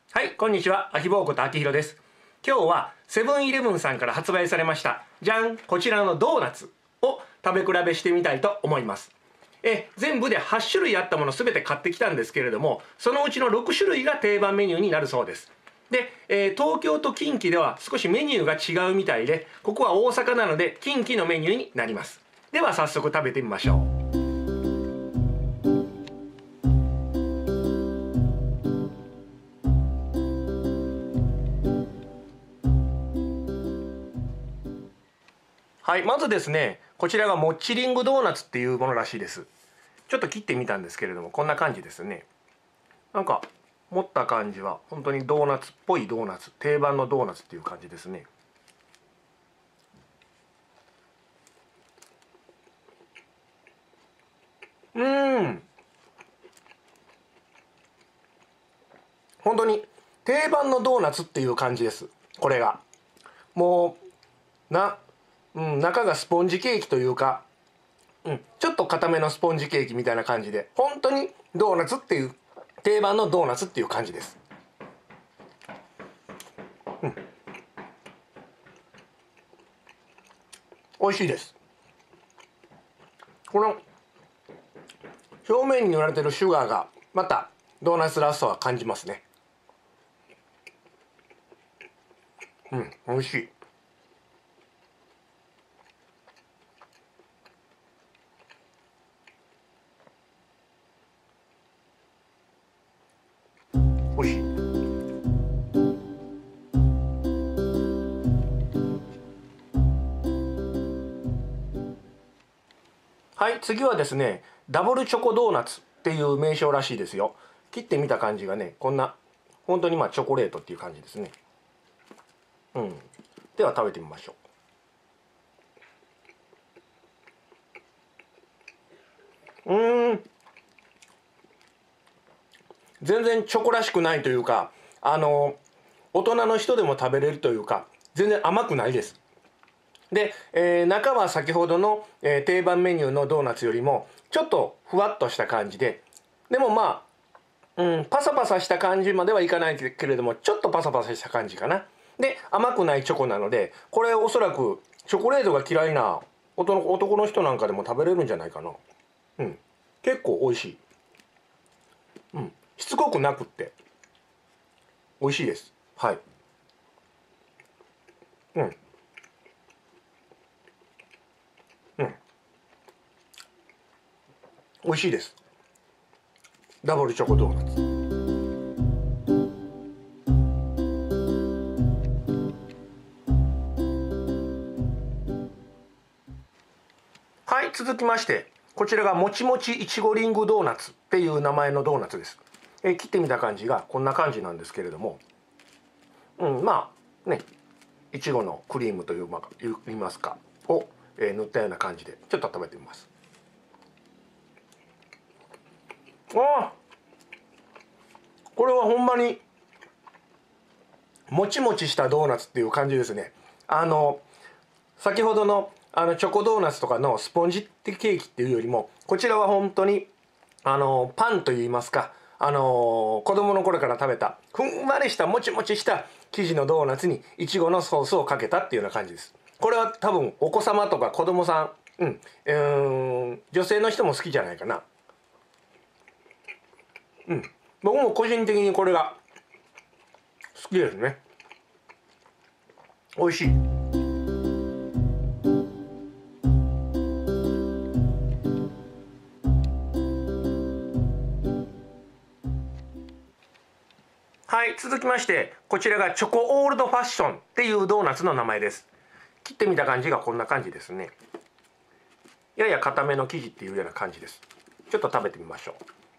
はい、こんにちは。秋坊こと秋広です。今日はセブンイレブンさんから発売されましたじゃん、こちらのドーナツを食べ比べしてみたいと思います。全部で8種類あったもの全て買ってきたんですけれども、そのうちの6種類が定番メニューになるそうです。で、東京と近畿では少しメニューが違うみたいで、ここは大阪なので近畿のメニューになります。では早速食べてみましょう。はい、まずですね、こちらがモッチリングドーナツっていうものらしいです。ちょっと切ってみたんですけれども、こんな感じですね。なんか持った感じは本当にドーナツっぽいドーナツ、定番のドーナツっていう感じですね。本当に定番のドーナツっていう感じです。これがも中がスポンジケーキというか、ちょっと固めのスポンジケーキみたいな感じで、本当にドーナツっていう定番のドーナツっていう感じです。美味しいです。この表面に塗られてるシュガーがまたドーナツらしさは感じますね。美味しい。美味しい。はい、次はですね、ダブルチョコドーナツっていう名称らしいですよ。切ってみた感じがね、こんな本当にチョコレートっていう感じですね。では食べてみましょう。全然チョコらしくないというか、大人の人でも食べれるというか、全然甘くないです。で、中は先ほどの、定番メニューのドーナツよりもちょっとふわっとした感じで、でもパサパサした感じまではいかないけれども、ちょっとパサパサした感じかな。で、甘くないチョコなので、これおそらくチョコレートが嫌いな男の人なんかでも食べれるんじゃないかな。結構美味しい。しつこくなくって美味しいです。はい。美味しいです。ダブルチョコドーナツ。はい、続きましてこちらがもちもちいちごリングドーナツっていう名前のドーナツです。切ってみた感じがこんな感じなんですけれども、いちごのクリームという言いますかを、塗ったような感じでちょっと食べてみます。これはほんまにもちもちしたドーナツっていう感じですね。先ほどのチョコドーナツとかのスポンジケーキっていうよりも、こちらは本当にパンといいますか、子供の頃から食べたふんわりしたもちもちした生地のドーナツにいちごのソースをかけたっていうような感じです。これは多分お子様とか子供さん、女性の人も好きじゃないかな。僕も個人的にこれが好きですね。美味しい。はい、続きましてこちらがチョコオールドファッションっていうドーナツの名前です。切ってみた感じがこんな感じですね。やや固めの生地っていうような感じです。ちょっと食べてみましょ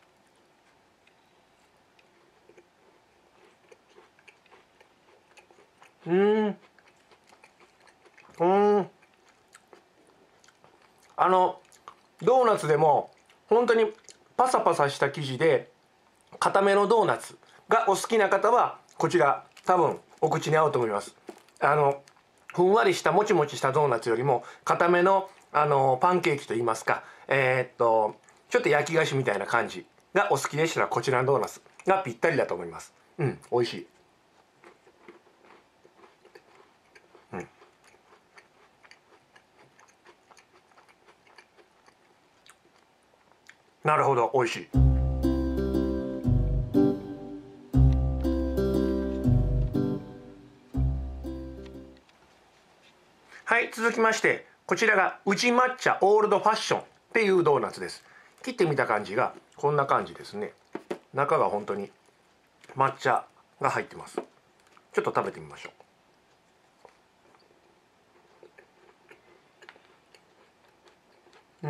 う。ドーナツでも本当にパサパサした生地で固めのドーナツがお好きな方はこちら多分お口に合うと思います。ふんわりしたもちもちしたドーナツよりも固めの、パンケーキといいますか、ちょっと焼き菓子みたいな感じがお好きでしたらこちらのドーナツがぴったりだと思います。 美味しい。なるほど、美味しい。はい、続きましてこちらが宇治抹茶オールドファッションっていうドーナツです。切ってみた感じがこんな感じですね。中が本当に抹茶が入ってます。ちょっと食べてみましょう。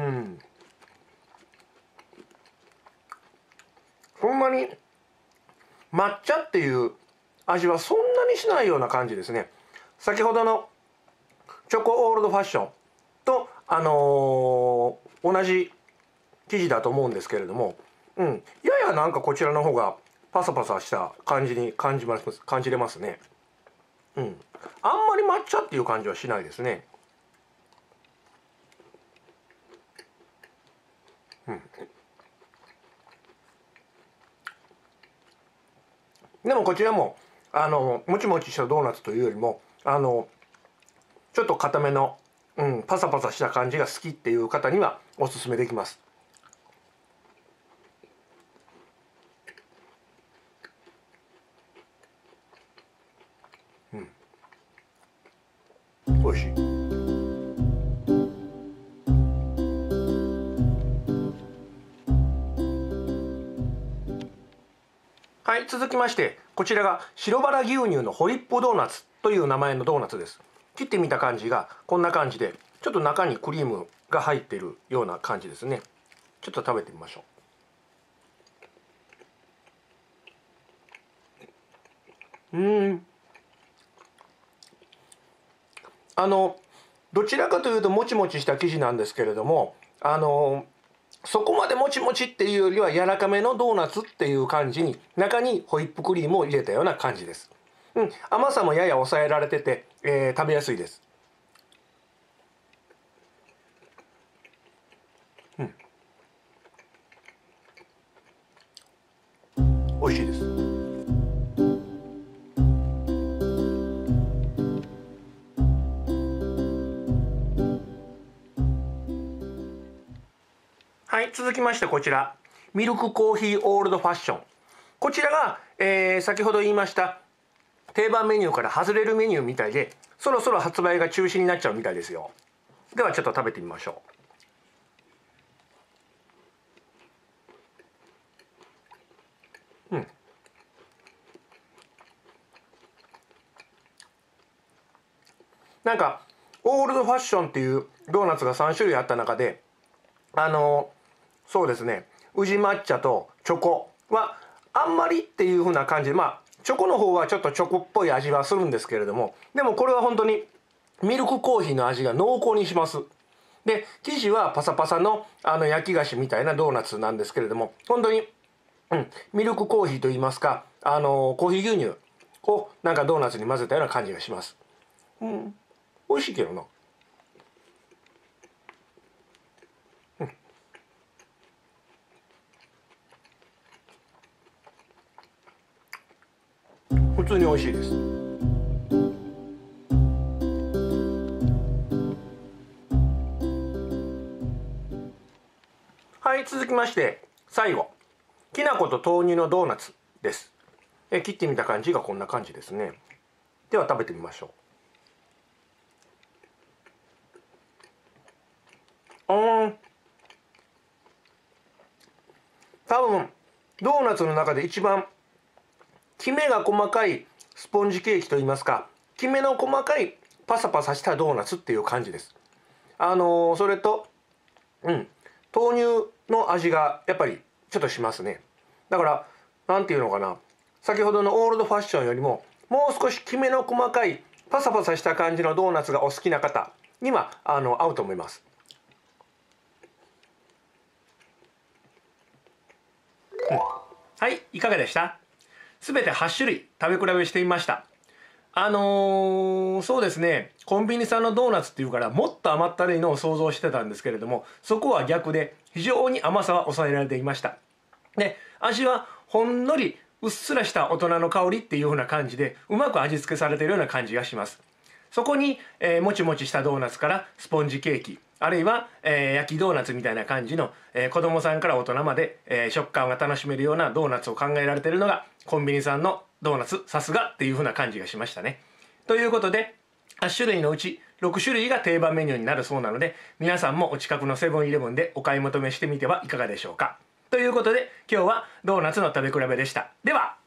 ほんまに抹茶っていう味はそんなにしないような感じですね。先ほどのチョコオールドファッションと同じ生地だと思うんですけれども、ややなんかこちらの方がパサパサした感じに感じれますね。あんまり抹茶っていう感じはしないですね。でもこちらももちもちしたドーナツというよりもちょっと固めの、パサパサした感じが好きっていう方にはおすすめできます。美味しい。はい、続きましてこちらが白バラ牛乳のホイップドーナツという名前のドーナツです。切ってみた感じがこんな感じで、ちょっと中にクリームが入っているような感じですね。ちょっと食べてみましょう。どちらかというともちもちした生地なんですけれども、そこまでもちもちっていうよりは柔らかめのドーナツっていう感じに、中にホイップクリームを入れたような感じです。甘さもやや抑えられてて、食べやすいです。美味しいです。はい、続きましてこちらミルクコーヒーオールドファッション。こちらが、先ほど言いました定番メニューから外れるメニューみたいで、そろそろ発売が中止になっちゃうみたいですよ。ではちょっと食べてみましょう。なんかオールドファッションっていうドーナツが3種類あった中で、そうですね、宇治抹茶とチョコはあんまりっていう風な感じで、チョコの方はちょっとチョコっぽい味はするんですけれども、でもこれは本当にミルクコーヒーの味が濃厚にします。で生地はパサパサの焼き菓子みたいなドーナツなんですけれども、本当に、ミルクコーヒーといいますか、コーヒー牛乳をなんかドーナツに混ぜたような感じがします。美味しいけどな。普通に美味しいです。はい、続きまして最後きな粉と豆乳のドーナツです。切ってみた感じがこんな感じですね。では食べてみましょう。多分ドーナツの中で一番きめが細かいスポンジケーキといいますか、きめの細かいパサパサしたドーナツっていう感じです。それと、豆乳の味がやっぱりちょっとしますね。だからなんていうのかな、先ほどのオールドファッションよりももう少しきめの細かいパサパサした感じのドーナツがお好きな方には合うと思います。はい、いかがでした？すべて8種類食べ比べしてみました。そうですね、コンビニ産のドーナツっていうからもっと甘ったるいのを想像してたんですけれども、そこは逆で非常に甘さは抑えられていました。で味はほんのりうっすらした大人の香りっていう風な感じでうまく味付けされているような感じがします。そこに、もちもちしたドーナツからスポンジケーキ、あるいは、焼きドーナツみたいな感じの、子供さんから大人まで、食感が楽しめるようなドーナツを考えられているのがコンビニさんのドーナツ、さすがっていう風な感じがしましたね。ということで8種類のうち6種類が定番メニューになるそうなので、皆さんもお近くのセブンイレブンでお買い求めしてみてはいかがでしょうか。ということで今日はドーナツの食べ比べでした。では。